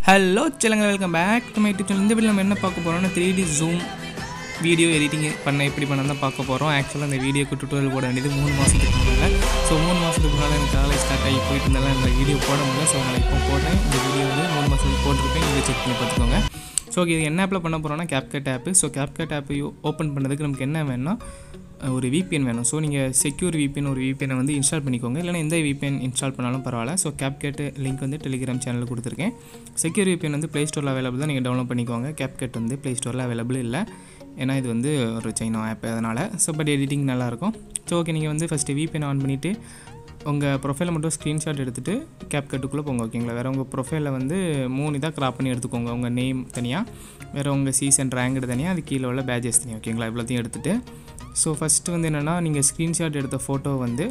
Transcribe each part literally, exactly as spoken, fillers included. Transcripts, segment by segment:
Hello children, welcome back to my YouTube channel. இந்த வீடியோல நம்ம என்ன பார்க்க போறோம்னா three D zoom video editing பண்ண எப்படி பண்ணனும் பார்க்க போறோம். ஆக்சுவலா இந்த வீடியோக்கு டுட்டோரியல் போட வேண்டியது மூணு மாசத்துக்கு முன்னால. சோ மூணு மாசத்துக்கு முன்னால எனக்கு காலேஜ் ஸ்டார்ட் ஆகி போயிட்டு இருந்தால இந்த வீடியோ போட முடியல. சோ நான் இப்போ போடுறேன். இந்த வீடியோ வந்து மூணு மாசத்துக்கு போட்டுருக்கேன். நீங்க செக் பண்ணி பார்த்துக்கோங்க. சோ இது என்ன ஆப்ல பண்ண போறோம்னா CapCut app. So CapCut app open பண்ணதுக்கு நமக்கு என்ன வேணும்னா ஒரு V P N வேணும். ஸோ நீங்கள் செக்யூர் V P N ஒரு V P N வந்து இன்ஸ்டால் பண்ணிக்கோங்க. இல்லைனா எந்த V P N இன்ஸ்டால் பண்ணாலும் பரவாயில்ல. ஸோ CapCut லிங்க் வந்து டெலிகிராம் சேனலில் கொடுத்துருக்கேன். செக்யூர் V P N வந்து ப்ளே ஸ்டோரில் அவைலபிள் தான், நீங்கள் டவுன்லோட் பண்ணிக்கோங்க. CapCut வந்து ப்ளே ஸ்டோரில் அவைலபிள் இல்லை, ஏன்னா இது வந்து ஒரு சைனா ஆப், அதனால். ஸோ பட் எடிட்டிங் நல்லாயிருக்கும். ஸோ ஓகே, நீங்கள் வந்து first V P N on பண்ணிவிட்டு உங்கள் ப்ரொஃபைலை மட்டும் ஸ்க்ரீன்ஷாட் எடுத்துகிட்டு CapCutக்குள்ளே போங்க. ஓகேங்களா? வேறு உங்கள் ப்ரொஃபைலில் வந்து மூணு இதாக க்ராப் பண்ணி எடுத்துக்கோங்க. உங்கள் நேம் தனியாக, வேறு உங்கள் சீசன் ரேங்க்டு தனியாக, அது கீழே உள்ள பேஜஸ் தனியாக. ஓகேங்களா? இவ்வளோத்தையும் எடுத்துகிட்டு ஸோ ஃபஸ்ட்டு வந்து என்னென்னா, நீங்கள் ஸ்க்ரீன்ஷாட் எடுத்த ஃபோட்டோ வந்து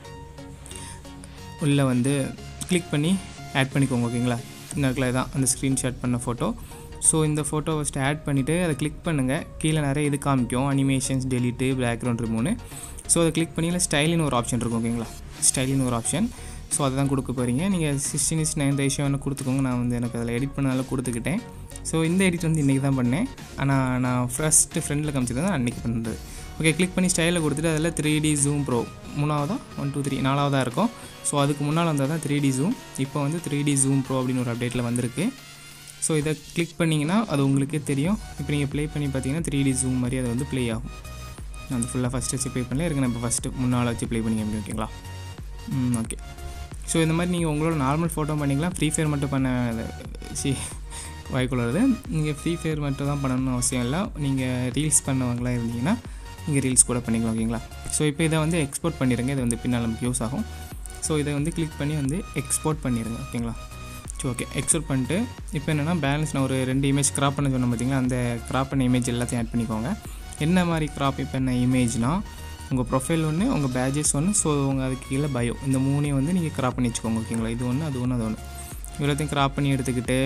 உள்ளே வந்து கிளிக் பண்ணி ஆட் பண்ணிக்கோங்க. ஓகேங்களா? இந்த தான் அந்த ஸ்க்ரீன்ஷாட் பண்ண ஃபோட்டோ. ஸோ இந்த ஃபோட்டோ ஃபஸ்ட்டு ஆட் பண்ணிவிட்டு அதை கிளிக் பண்ணுங்கள். கீழே நிறைய இது காமிக்கும், அனிமேஷன்ஸ், டெலிட்டு, பேக்ரவுண்ட் ரிமூவ்னு. ஸோ அதை கிளிக் பண்ணியில் ஸ்டைலின்னு ஒரு ஆப்ஷன் இருக்கும். ஓகேங்களா? ஸ்டைலின்னு ஒரு ஆப்ஷன். ஸோ அதை தான் கொடுக்க போகிறீங்க. நீங்கள் சிக்ஸ்டீன் இஸ் நைன் ரேஷியோ ஒன்று கொடுத்துக்கோங்க. நான் வந்து எனக்கு அதில் எடிட் பண்ணால கொடுத்துக்கிட்டேன். ஸோ இந்த எடிட் வந்து இன்றைக்கி தான் பண்ணேன். ஆனால் நான் ஃபஸ்ட்டு ஃப்ரெண்டில் காமிச்சது தான் அன்றைக்கி பண்ணுறது. ஓகே, கிளிக் பண்ணி ஸ்டைலில் கொடுத்துட்டு அதில் த்ரீ டி ஜூம் ப்ரோ மூணாவதாக ஒன் டூ த்ரீ நாலாவதாக இருக்கும். ஸோ அதுக்கு முன்னால் வந்தால் தான் த்ரீ டி ஜூம். இப்போ வந்து த்ரீ டி ஜூம் ப்ரோ அப்படின்னு ஒரு அப்டேட்டில் வந்திருக்கு. ஸோ இதை கிளிக் பண்ணிங்கன்னா அது உங்களுக்கே தெரியும். இப்போ நீங்கள் ப்ளே பண்ணி பார்த்தீங்கன்னா த்ரீ டி ஜூம் மாதிரி அது வந்து ப்ளே ஆகும். நான் வந்து ஃபுல்லாக ஃபஸ்ட்டு வச்சு ப்ளே பண்ணல இருக்கு. நான் இப்போ ஃபஸ்ட்டு முன்னால் வச்சு ப்ளே பண்ணி அப்படி. ஓகேங்களா? ம் ஓகே. ஸோ இந்த மாதிரி நீங்கள் உங்களோட நார்மல் ஃபோட்டோ பண்ணிக்கலாம். ஃப்ரீ ஃபயர் மட்டும் பண்ண சி வாய்க்குள்ளது. நீங்கள் ஃப்ரீ ஃபயர் மட்டும் தான் பண்ணணும்னு அவசியம் இல்லை. நீங்கள் ரீல்ஸ் பண்ணவங்களாம் இருந்தீங்கன்னா நீங்கள் ரீல்ஸ் கூட பண்ணிக்கலாம். ஓகேங்களா? ஸோ இப்போ இதை வந்து எக்ஸ்போர்ட் பண்ணிடுங்க. இது வந்து பின்னால் நமக்கு யூஸ் ஆகும். ஸோ இதை வந்து கிளிக் பண்ணி வந்து எக்ஸ்போர்ட் பண்ணிடுங்க. ஓகேங்களா? ஸோ ஓகே, எக்ஸ்போர்ட் பண்ணிட்டு இப்போ என்னென்னா பேலன்ஸ் நான் ஒரு ரெண்டு இமேஜ் க்ராப் பண்ண சொன்னேன் பார்த்தீங்களா? அந்த க்ராப் பண்ண இமேஜ் எல்லாத்தையும் ஆட் பண்ணிக்கோங்க. என்ன மாதிரி க்ராப் பண்ண இமேஜ்னால் உங்கள் ப்ரொஃபைல் ஒன்று, உங்கள் பேஜஸ் ஒன்று, ஸோ உங்கள் அதுக்கு கீழே பயோ, இந்த மூணையும் வந்து நீங்கள் க்ராப் பண்ணி வச்சுக்கோங்க. ஓகேங்களா? இது ஒன்று, அது ஒன்று, அது ஒன்று, இவ்வளோத்தையும் க்ராப் பண்ணி எடுத்துக்கிட்டு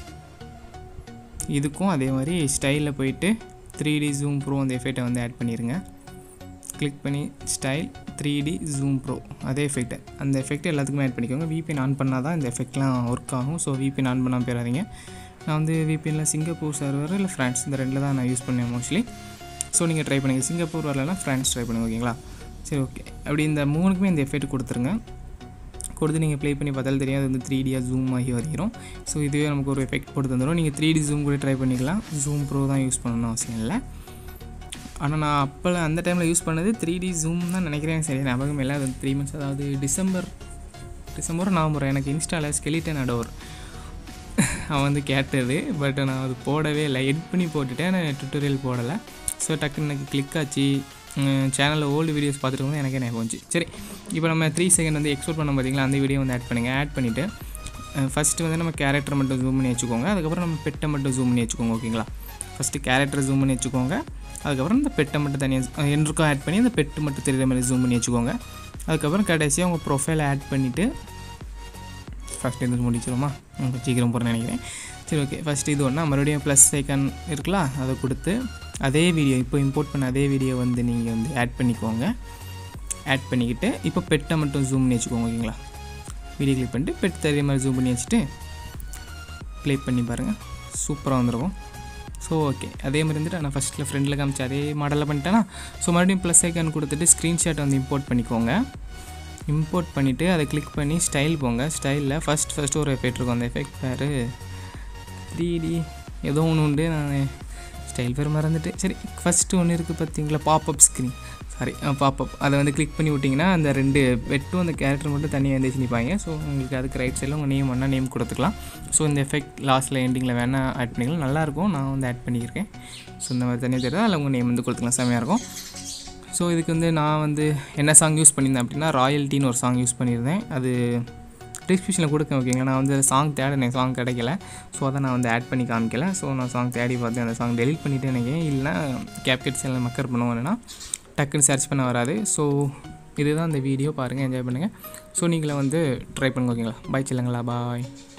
இதுக்கும் அதே மாதிரி ஸ்டைலில் போயிட்டு த்ரீ டி ஜூம் ப்ரோ அந்த எஃபெக்டை வந்து ஆட் பண்ணிடுங்க. கிளிக் பண்ணி style three D zoom pro அதே எஃபெக்ட்டை, அந்த எஃபெக்ட் எல்லாத்துக்குமே ஆட் பண்ணிக்கோங்க. V P N ஆன் பண்ணால் தான் இந்த எஃபெக்ட்லாம் ஒர்க் ஆகும். So V P N on பண்ணாமல் போயிடாதீங்க. நான் வந்து V P Nல சிங்கப்பூர் சர்வர் இல்லை ஃப்ரான்ஸ், இந்த ரெண்டில் தான் நான் யூஸ் பண்ணேன் மோஸ்ட்லி. ஸோ நீங்கள் ட்ரை பண்ணுங்கள். சிங்கப்பூர் வரலன்னா ஃப்ரான்ஸ் ட்ரை பண்ணுங்கள். ஓகேங்களா? சரி ஓகே, அப்படி இந்த மூணுக்குமே இந்த எஃபெக்ட் கொடுத்துருங்க. கொடுத்து நீங்கள் ப்ளே பண்ணி பார்த்தாலும் தெரியாது, வந்து த்ரீ டியாக ஜூம் ஆகி வரைக்கும். ஸோ இதுவே நமக்கு ஒரு எஃபெக்ட் போட்டு தந்துடும். நீங்கள் த்ரீ டி ஜூம் கூட ட்ரை பண்ணிக்கலாம். ஜூம் ப்ரோ தான் யூஸ் பண்ணணும்னு அவசியம் இல்லை. ஆனால் நான் அப்போ அந்த டைமில் யூஸ் பண்ணது த்ரீ டி ஜூம் தான் நினைக்கிறேன். சரி ஞாபகம் இல்லை. அது த்ரீ மந்த்ஸ், அதாவது டிசம்பர் டிசம்பர் நவம்பர் எனக்கு இன்ஸ்டாவில் ஸ்கெலிட்டன் அடோர் அவன் வந்து கேட்டது. பட் நான் அது போடவே இல்லை, எடிட் பண்ணி போட்டுட்டேன். நான் டுட்டோரியல் போடலை. ஸோ டக்குன்னு எனக்கு கிளிக் ஆச்சு. சேனலில் ஓல்டு வீடியோஸ் பார்த்துட்டு எனக்கே ஞாபகம் வந்துச்சு. சரி, இப்போ நம்ம த்ரீ செகண்ட் வந்து எக்ஸ்போர்ட் பண்ண பார்த்தீங்களா? அந்த வீடியோ வந்து ஆட் பண்ணுங்கள். ஆட் பண்ணிவிட்டு ஃபஸ்ட்டு வந்து நம்ம கேரக்டர் மட்டும் ஜூம் பண்ணி வச்சுக்கோங்க. அதுக்கப்புறம் நம்ம பெட்டை மட்டும் ஜூம் பண்ணி வச்சுக்கோங்க. ஓகேங்களா? ஃபஸ்ட்டு கேரக்டர் ஜூம் பண்ணி வச்சுக்கோங்க. அதுக்கப்புறம் இந்த பெட்டை மட்டும் தனியாக என்றுக்கும் ஆட் பண்ணி அந்த பெட்டு மட்டும் தெரியுற மாதிரி ஜூம் பண்ணி வச்சுக்கோங்க. அதுக்கப்புறம் கடைசியாக உங்கள் ப்ரொஃபைலை ஆட் பண்ணிவிட்டு ஃபஸ்ட் இது முடிச்சிடுமா? உங்களுக்கு சீக்கிரம் போகிறேன்னு நினைக்கிறேன். சரி ஓகே, ஃபஸ்ட்டு இது ஒன்றா மறுபடியும் ப்ளஸ் ஐக்கான் இருக்கலாம், அதை கொடுத்து அதே வீடியோ இப்போ இம்போர்ட் பண்ண அதே வீடியோ வந்து நீங்கள் வந்து ஆட் பண்ணிக்கோங்க. ஆட் பண்ணிக்கிட்டு இப்போ பெட்டை மட்டும் ஜூம் பண்ணி வச்சுக்கோங்க. ஓகேங்களா? வீடியோ கிளிக் பண்ணிட்டு பெட் தெரியுற மாதிரி ஜூம் பண்ணி வச்சுட்டு ப்ளே பண்ணி பாருங்கள், சூப்பராக வந்துருக்கும். ஸோ ஓகே, அதே மாதிரி வந்துட்டு நான் ஃபஸ்ட்டில் ஃப்ரெண்டில் காமிச்சு அதே மாடலில் பண்ணிட்டேன்னா, ஸோ மறுபடியும் ப்ளஸ் ஐக்கான் கொடுத்துட்டு ஸ்க்ரீன்ஷாட் வந்து இம்போர்ட் பண்ணிக்கோங்க. இம்போர்ட் பண்ணிவிட்டு அதை கிளிக் பண்ணி ஸ்டைல் போங்க. ஸ்டைலில் ஃபஸ்ட் ஃபஸ்ட்டு ஒரு எஃபெக்ட் இருக்கும். அந்த எஃபெக்ட் பேர் த்ரீ டி ஏதோ ஒன்று உண்டு, நான் ஸ்டைல் பேர் மறந்துட்டு. சரி, ஃபஸ்ட்டு ஒன்று இருக்குது பார்த்தீங்களா? Popup screen, sorry popup. அதை வந்து கிளிக் பண்ணி விட்டிங்கன்னா அந்த ரெண்டு வெட்டும் அந்த கேரக்டர் மட்டும் தனியாக எழுந்திரிச்சு நிற்பாங்க. ஸோ உங்களுக்கு அதுக்கு ரைட் சைடில் உங்கள் நேம் வேணால் நேம் கொடுத்துக்கலாம். ஸோ இந்த எஃபெக்ட் லாஸ்ட்டில் எண்டிங்கில் வேணால் ஆட் பண்ணிக்கலாம். நல்லாயிருக்கும். நான் வந்து ஆட் பண்ணியிருக்கேன். ஸோ இந்த மாதிரி தனியாக தெரியாது, அதில் உங்கள் நேம் வந்து கொடுத்துக்கலாம். செம்மையாக இருக்கும். ஸோ இதுக்கு வந்து நான் வந்து என்ன சாங் யூஸ் பண்ணியிருந்தேன் அப்படின்னா ராயல்ட்டின்னு ஒரு சாங் யூஸ் பண்ணியிருந்தேன். அது டிஸ்கிரிப்ஷனில் கொடுக்கேன். ஓகேங்களா? நான் வந்து சாங் தேடினேன், சாங் கிடைக்கல. ஸோ அதை நான் வந்து ஆட் பண்ணி காமிக்கல. ஸோ நான் சாங் தேடி பார்த்தேன், அந்த சாங் டெலிட் பண்ணிவிட்டு நினைக்கிறேன். இல்லைனா CapCut சேனலில் மக்கர் பண்ணுவோன்னா டக்குன்னு சர்ச் பண்ண வராது. ஸோ இதுதான் இந்த வீடியோ, பாருங்கள், என்ஜாய் பண்ணுங்கள். ஸோ நீங்களே வந்து ட்ரை பண்ணுங்க. ஓகேங்களா? பாய் செல்லுங்களா, பாய்.